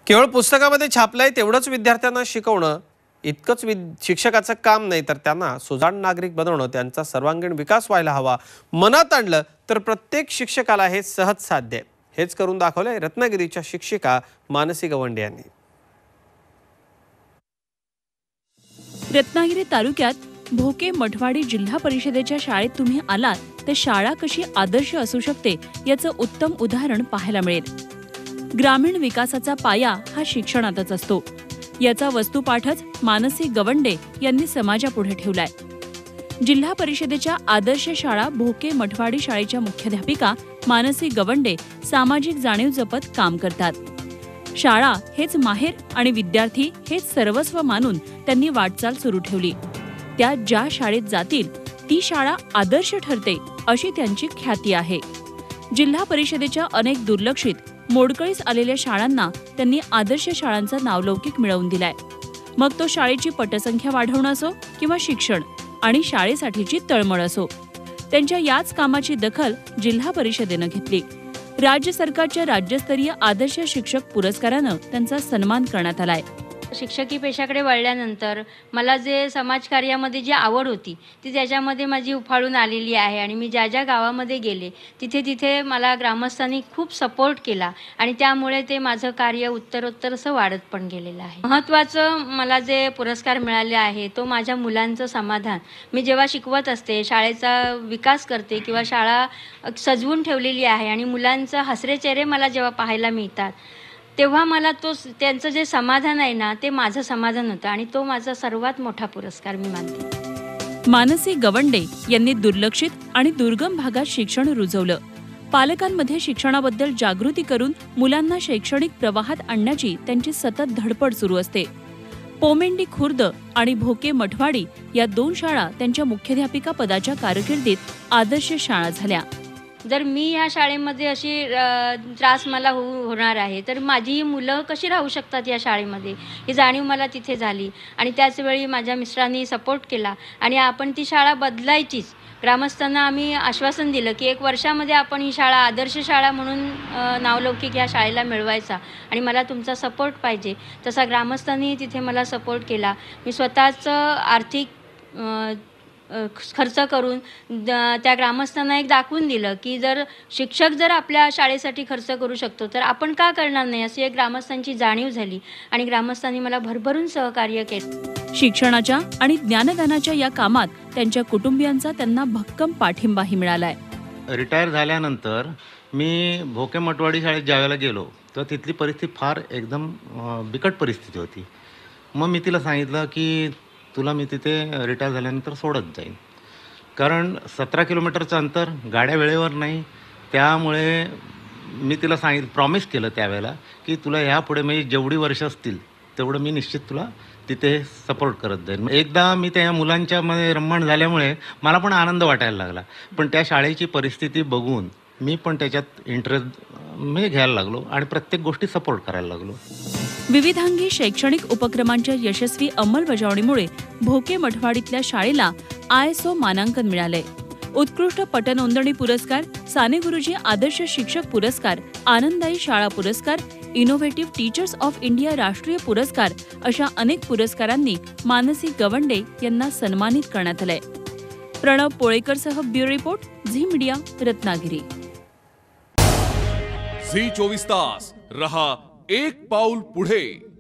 केवळ पुस्तकामध्ये छापलंय तेवढंच विद्यार्थ्यांना शिकवणं इतकंच शिक्षकाचं काम नाही, तर त्यांना सुजाण नागरिक बनवणं, त्यांचा सर्वांगीण विकास व्हायला हवा. मनात आणलं तर प्रत्येक शिक्षकाला हे सहज साध्य आहे. हेच करून दाखवलंय रत्नागिरीच्या शिक्षिका मानसी गवंडे यांनी. रत्नागिरी तालुक्यात भोके मठवाडी जिल्हा परिषदेच्या शाळेत तुम्ही आलात तर शाळा कशी आदर्श असू शकते याचं उत्तम उदाहरण पाहायला मिळेल. ग्रामीण विकासाचा पाया हा शिक्षणातच असतो. याचा वस्तुपाठच मानसी गवंडे यांनी समाजापुढे ठेवलाय. जिल्हा परिषदेच्या आदर्श शाळा भोके मठवाडी शाळेच्या मुख्याध्यापिका मानसी गवंडे सामाजिक जाणीव जपत काम करतात. शाळा हेच माहेर आणि विद्यार्थी हेच सर्वस्व मानून त्यांनी वाटचाल सुरू ठेवली. त्या ज्या शाळेत जातील ती शाळा आदर्श ठरते अशी त्यांची ख्याती आहे. जिल्हा परिषदेच्या अनेक दुर्लक्षित मोडकळीस आलेल्या शाळांना त्यांनी आदर्श शाळांचा नावलौकिक मिळवून दिलाय. मग तो शाळेची पटसंख्या वाढवणं असो किंवा शिक्षण आणि शाळेसाठीची तळमळ असो, त्यांच्या याच कामाची दखल जिल्हा परिषदेनं घेतली. राज्य सरकारच्या राज्यस्तरीय आदर्श शिक्षक पुरस्कारानं त्यांचा सन्मान करण्यात आलाय. शिक्षकी पेशाकडे वळल्यानंतर मला जे समाजकार्यामध्ये जी आवड होती ती त्याच्यामध्ये माझी उफाळून आलेली आहे आणि मी ज्या ज्या गावामध्ये गेले तिथे मला ग्रामस्थांनी खूप सपोर्ट केला आणि त्यामुळे ते माझं कार्य उत्तरोत्तर असं वाढत पण गेलेलं आहे. महत्त्वाचं मला जे पुरस्कार मिळाले आहे तो माझ्या मुलांचं समाधान. मी जेव्हा शिकवत असते, शाळेचा विकास करते किंवा शाळा सजवून ठेवलेली आहे आणि मुलांचं हसरे चेहरे मला जेव्हा पाहायला मिळतात तेव्हा मला त्यांचं जे समाधान आहे ना ते माझं समाधान होतं आणि तो माझा सर्वात मोठा पुरस्कार मी मानते. मानसी गवंडे यांनी दुर्लक्षित आणि दुर्गम भागात शिक्षण रुजवलं. पालकांमध्ये शिक्षणाबद्दल जागृती करून मुलांना शैक्षणिक प्रवाहात आणण्याची त्यांची सतत धडपड सुरू असते. पोमेंडी खुर्द आणि भोके मठवाडी या 2 शाळा त्यांच्या मुख्याध्यापिका पदाच्या कारकिर्दीत आदर्श शाळा झाल्या. जर मी ह्या शाळेमध्ये अशी त्रास मला होणार आहे तर माझी मुलं कशी राहू शकतात या शाळेमध्ये ही जाणीव मला तिथे झाली आणि त्याचवेळी माझ्या मिस्टरांनी सपोर्ट केला आणि आपण ती शाळा बदलायचीच. ग्रामस्थांना आम्ही आश्वासन दिलं की 1 वर्षामध्ये आपण ही शाळा आदर्श शाळा म्हणून नावलौकिक या शाळेला मिळवायचा आणि मला तुमचा सपोर्ट पाहिजे. तसा ग्रामस्थांनी तिथे मला सपोर्ट केला. मी स्वतःचं आर्थिक खर्च करून त्या ग्रामस्थांना एक दाखवून दिलं की जर शिक्षक जर आपल्या शाळेसाठी खर्च करू शकतो तर आपण का करणार नाही, अशी एक ग्रामस्थांची जाणीव झाली आणि ग्रामस्थांनी मला भरभरून सहकार्य केलं. शिक्षणाच्या आणि ज्ञानदानाच्या या कामात त्यांच्या कुटुंबियांचा त्यांना भक्कम पाठिंबाही मिळालाय. रिटायर झाल्यानंतर मी भोके मठवाडी शाळेत ज्यावेळेला गेलो तर तिथली परिस्थिती फार एकदम बिकट परिस्थिती होती. मग मी तिला सांगितलं की तुला मी तिथे रिटायर झाल्यानंतर सोडत जाईन, कारण 17 किलोमीटरचं अंतर, गाड्या वेळेवर नाही. त्यामुळे मी तिला प्रॉमिस केलं त्यावेळेला की तुला यापुढे म्हणजे जेवढी वर्ष असतील तेवढं मी निश्चित तुला तिथे सपोर्ट करत जाईन. एकदा मी त्या मुलांच्यामध्ये रमण झाल्यामुळे मला पण आनंद वाटायला लागला, पण त्या शाळेची परिस्थिती बघून मी पण त्याच्यात इंटरेस्ट घ्यायला लागलो आणि प्रत्येक गोष्टी सपोर्ट करायला लागलो. विविधांगी शैक्षणिक उपक्रमांच्या यशस्वी अंमलबजावणीमुळे भोके मठवाडीतल्या शाळेला ISO मानांकन मिळाले. उत्कृष्ट पटनोंदणी पुरस्कार, साने गुरुजी आदर्श शिक्षक पुरस्कार, आनंददायी शाळा पुरस्कार, इनोव्हेटिव्ह टीचर्स ऑफ इंडिया राष्ट्रीय पुरस्कार अशा अनेक पुरस्कारांनी मानसी गवंडे यांना सन्मानित करण्यात आलंय. प्रणव पोळेकरसह bureau report, Zee media, Ratnagiri. Zee 24 तास रहा एक पाऊल पुढे.